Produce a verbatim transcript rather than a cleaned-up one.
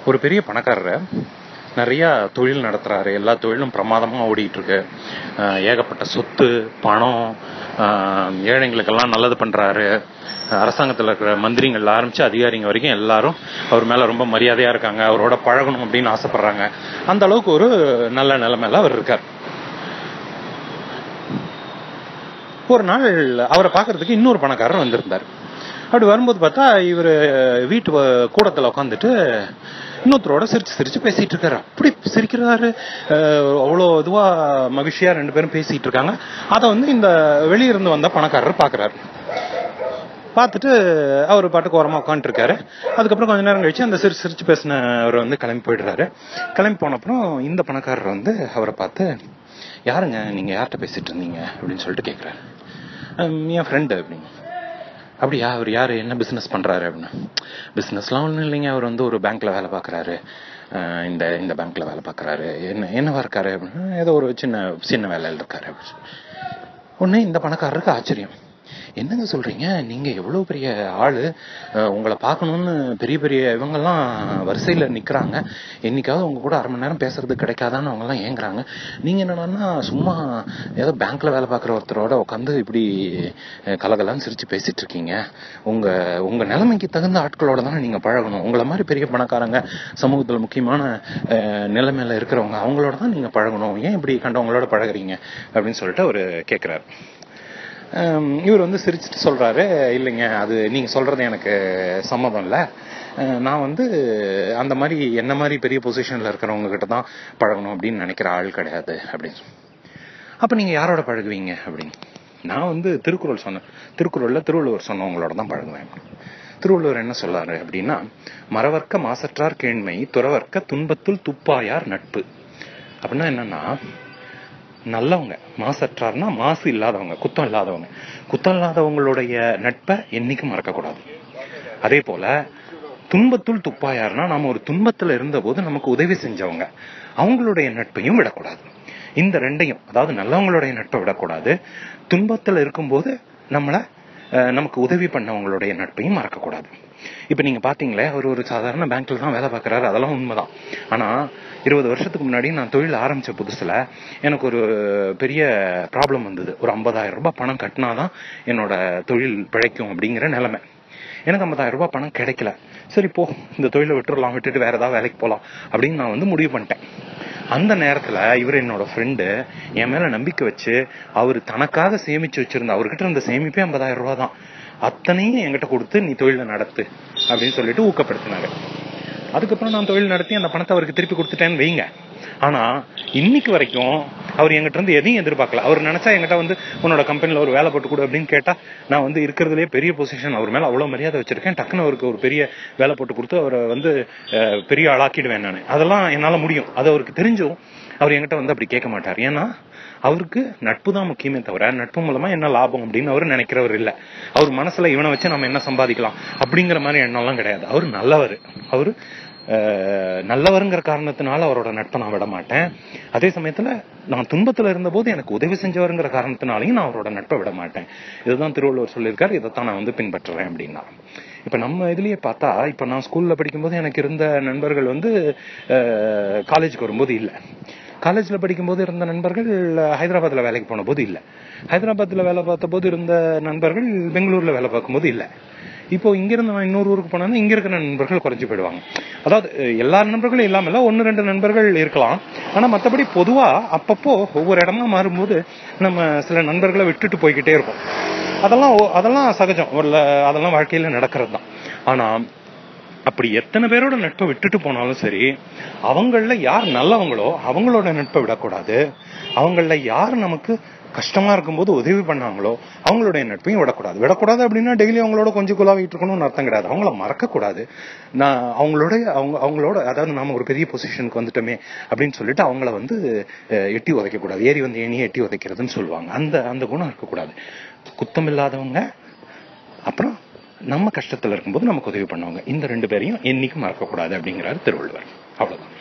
ஒரு பெரிய பணக்காரரை நிறையா தொழில் நடத்துகிறாரு. எல்லா தொழிலும் பிரமாதமாக ஓடிட்டு இருக்கு. ஏகப்பட்ட சொத்து, பணம், ஏழைங்களுக்கெல்லாம் நல்லது பண்ணுறாரு. அரசாங்கத்தில் இருக்கிற மந்திரிகள் ஆரம்பித்து அதிகாரிங்க வரைக்கும் எல்லாரும் அவர் மேலே ரொம்ப மரியாதையாக இருக்காங்க. அவரோட பழகணும் அப்படின்னு ஆசைப்படுறாங்க. அந்த அளவுக்கு ஒரு நல்ல நிலைமையில அவர் இருக்கார். ஒரு நாள் அவரை பார்க்கறதுக்கு இன்னொரு பணக்காரர் வந்திருந்தார். அப்படி வரும்போது பார்த்தா இவர் வீட்டு கூடத்தில் உட்காந்துட்டு இன்னொருத்தரோட சிரிச்சு சிரிச்சு பேசிட்டு இருக்காரு. அப்படி சிரிக்கிறாரு, அவ்வளோ இதுவா மகிழ்ச்சியா ரெண்டு பேரும் பேசிட்டு இருக்காங்க. அதை வந்து இந்த வெளியிருந்து வந்த பணக்காரர் பாக்குறாரு. பார்த்துட்டு அவர் பாட்டுக்கு ஓரமா உட்காந்துட்டு இருக்காரு. அதுக்கப்புறம் கொஞ்ச நேரம் கழிச்சு அந்த சிரிச்சு சிரிச்சு பேசின அவர் வந்து கிளம்பி போயிடுறாரு. கிளம்பி போனப்புறம் இந்த பணக்காரர் வந்து அவரை பார்த்து, யாருங்க நீங்க யார்கிட்ட பேசிட்டு இருந்தீங்க அப்படின்னு சொல்லிட்டு கேட்கிறாரு. என் ஃப்ரெண்டு அப்படின்னு. அப்படியா, அவர் யாரு, என்ன பிசினஸ் பண்றாரு அப்படின்னு. பிசினஸ்லாம் ஒன்றும் இல்லைங்க, அவர் வந்து ஒரு பேங்க்ல வேலை பார்க்கறாரு. இந்த இந்த பேங்க்ல வேலை பார்க்கறாரு. என்ன என்னவா இருக்காரு அப்படின்னு. ஏதோ ஒரு சின்ன சின்ன வேலையில் இருக்காரு அப்படின்னு. உடனே இந்த பணக்காரருக்கு ஆச்சரியம். என்னங்க சொல்றீங்க, நீங்க எவ்வளவு பெரிய ஆளு, உங்களை பார்க்கணும்னு பெரிய பெரிய இவங்கெல்லாம் வரிசையில நிக்கிறாங்க, என்னைக்காவது உங்க கூட அரை மணி நேரம் பேசுறது கிடைக்காதான்னு அவங்க எல்லாம் ஏங்குறாங்க. நீங்க என்னன்னா சும்மா ஏதோ பேங்க்ல வேலை பார்க்குற ஒருத்தரோட உட்காந்து இப்படி கலகலான்னு சிரிச்சு பேசிட்டு இருக்கீங்க. உங்க உங்க நிலைமைக்கு தகுந்த ஆட்களோட தானே நீங்க பழகணும். உங்களை மாதிரி பெரிய பணக்காரங்க, சமூகத்துல முக்கியமான நிலைமையில இருக்கிறவங்க, அவங்களோட தான் நீங்க பழகணும். ஏன் இப்படி கண்டவங்களோட பழகுறீங்க அப்படின்னு சொல்லிட்டு அவரு கேட்கிறாரு. இவர் வந்து சிரிச்சுட்டு சொல்றாரு, இல்லைங்க, அது நீங்க சொல்றது எனக்கு சம்மதம் இல்லை. நான் வந்து அந்த மாதிரி என்ன மாதிரி பெரிய பொசிஷன்ல இருக்கிறவங்க கிட்ட தான் பழகணும் அப்படின்னு நினைக்கிற ஆள் கிடையாது அப்படின்னு. அப்ப நீங்க யாரோட பழகுவீங்க அப்படின்னு. நான் வந்து திருக்குறள் சொன்னேன், திருக்குறள்ல திருவள்ளுவர் சொன்னவங்களோட தான் பழகுவேன். திருவள்ளுவர் என்ன சொல்லாரு அப்படின்னா, மறவர்க்க மாசற்றார் கேண்மை, துறவர்க்க துன்பத்துள் துப்பாயார் நட்பு. அப்படின்னா என்னன்னா, நல்லவங்க, மாசற்றார்னா மாசு இல்லாதவங்க, குத்தம் இல்லாதவங்க, குத்தம் இல்லாதவங்களுடைய நட்பை என்னைக்கும் மறக்க கூடாது. அதே போல துன்பத்துள் துப்பாயார்னா, நாம ஒரு துன்பத்துல இருந்த போது நமக்கு உதவி செஞ்சவங்க, அவங்களுடைய நட்பையும் விடக்கூடாது. இந்த ரெண்டையும், அதாவது நல்லவங்களுடைய நட்பை விடக்கூடாது, துன்பத்துல இருக்கும்போது நம்மள நமக்கு உதவி பண்ணவங்களுடைய நட்பையும் மறக்கக்கூடாது. இப்ப நீங்க பாத்தீங்களே, அவர் ஒரு சாதாரண பேங்க்ல தான் வேலை பார்க்கறாரு, அதெல்லாம் உண்மைதான். ஆனா இருபது வருஷத்துக்கு முன்னாடி நான் தொழில் ஆரம்பிச்ச புதுசுல எனக்கு ஒரு பெரிய ப்ராப்ளம் வந்தது. ஒரு ஐம்பதாயிரம் ரூபாய் பணம் கட்டினாதான் என்னோட தொழில் பிழைக்கும் அப்படிங்கிற நிலைமை. எனக்கு ஐம்பதாயிரம் ரூபாய் பணம் கிடைக்கல. சரி போ, இந்த தொழிலை விட்டுறலாம், விட்டுட்டு வேற ஏதாவது வேலைக்கு போலாம் அப்படின்னு நான் வந்து முடிவு பண்ணிட்டேன். அந்த நேரத்துல இவர் என்னோட ஃப்ரெண்டு என் மேல நம்பிக்கை வச்சு, அவரு தனக்காக சேமிச்சு வச்சிருந்த, அவர்கிட்ட இருந்த சேமிப்பே ஐம்பதாயிரம் ரூபாய் தான், அத்தனையும் என்கிட்ட கொடுத்து நீ தொழிலை நடத்து அப்படின்னு சொல்லிட்டு ஊக்கப்படுத்தினாங்க. அதுக்கப்புறம் நான் தொழில் நடத்தி அந்த பணத்தை அவருக்கு திருப்பி கொடுத்துட்டேன்னு வைங்க. ஆனா இன்னைக்கு வரைக்கும் அவர் என்கிட்ட இருந்து எதையும் எதிர்பார்க்கல. அவர் நினைச்சா என்கிட்ட வந்து உன்னோட கம்பெனில ஒரு வேலை போட்டு கொடு அப்படின்னு கேட்டா, நான் வந்து இருக்கிறதுலே பெரிய பொசிஷன், அவர் மேல அவ்வளவு மரியாதை வச்சிருக்கேன், டக்குன்னு அவருக்கு ஒரு பெரிய வேலை போட்டு கொடுத்து அவரை வந்து பெரிய ஆளாக்கிடுவேன் நான். அதெல்லாம் என்னால முடியும். அது அவருக்கு தெரிஞ்சும் அவர் என்கிட்ட வந்து அப்படி கேட்க மாட்டார். ஏன்னா அவருக்கு நட்பு தான் முக்கியமே தவிர, நட்பு மூலமா என்ன லாபம் அப்படின்னு அவரு நினைக்கிறவர் இல்ல. அவர் மனசுல இவனை வச்சு நம்ம என்ன சம்பாதிக்கலாம் அப்படிங்கிற மாதிரி எண்ணம் எல்லாம் கிடையாது. அவரு நல்லவர். அவரு நல்லவருங்கிற காரணத்தினால அவரோட நட்பை நான் விட மாட்டேன். அதே சமயத்துல நான் துன்பத்துல இருந்த போது எனக்கு உதவி செஞ்சவருங்கிற காரணத்தினாலையும் நான் அவரோட நட்பை விட மாட்டேன். இதுதான் திருவள்ளுவர் சொல்லியிருக்காரு, இதைத்தான் நான் வந்து பின்பற்றுறேன் அப்படின்னா. இப்ப நம்ம இதுலயே பார்த்தா, இப்ப நான் ஸ்கூல்ல படிக்கும்போது எனக்கு இருந்த நண்பர்கள் வந்து காலேஜுக்கு வரும்போது இல்ல, காலேஜ்ல படிக்கும்போது இருந்த நண்பர்கள் ஹைதராபாத்ல வேலைக்கு போன போது இல்ல, ஹைதராபாத்ல வேலை பார்த்த போது இருந்த நண்பர்கள் பெங்களூர்ல வேலை பார்க்கும் போது இல்ல. இப்போ இங்க இருந்து நான் இன்னொரு ஊருக்கு போனா இங்க இருக்கிற நண்பர்கள் குறைஞ்சு போயிடுவாங்க. அதாவது எல்லா நண்பர்களும் இல்லாம ஒன்னு ரெண்டு நண்பர்கள் இருக்கலாம். ஆனா மற்றபடி பொதுவா அப்பப்போ ஒவ்வொரு இடமா மாறும்போது நம்ம சில நண்பர்களை விட்டுட்டு போய்கிட்டே இருக்கோம். அதெல்லாம் அதெல்லாம் சகஜம், அதெல்லாம் வாழ்க்கையில நடக்கிறது தான். ஆனா அப்படி எத்தனை பேரோட நட்பை விட்டுட்டு போனாலும் சரி, அவங்கள யார் நல்லவங்களோ அவங்களோட நட்பை விடக்கூடாது. அவங்கள யார் நமக்கு கஷ்டமா இருக்கும்போது உதவி பண்ணாங்களோ அவங்களுடைய நட்பையும் விடக்கூடாது. விடக்கூடாது அப்படின்னா டெய்லி அவங்களோட கொஞ்சம் குழாவிட்டு இருக்கணும்னு அர்த்தம் கிடையாது. அவங்கள மறக்க கூடாது. நான் அவங்களோட அவங்க அவங்களோட அதாவது நாம ஒரு பெரிய பொசிஷனுக்கு வந்துட்டோமே அப்படின்னு சொல்லிட்டு அவங்கள வந்து எட்டி உதைக்க கூடாது. ஏறி வந்து ஏனியே எட்டி உதைக்கிறதுன்னு சொல்லுவாங்க. அந்த அந்த குணம் இருக்கக்கூடாது. குத்தம் இல்லாதவங்க, அப்புறம் நம்ம கஷ்டத்துல இருக்கும்போது நமக்கு உதவி பண்ணுவாங்க, இந்த ரெண்டு பேரையும் என்னைக்கும் மறக்க கூடாது அப்படிங்கிறாரு திருவள்ளுவர். அவ்வளவுதான்.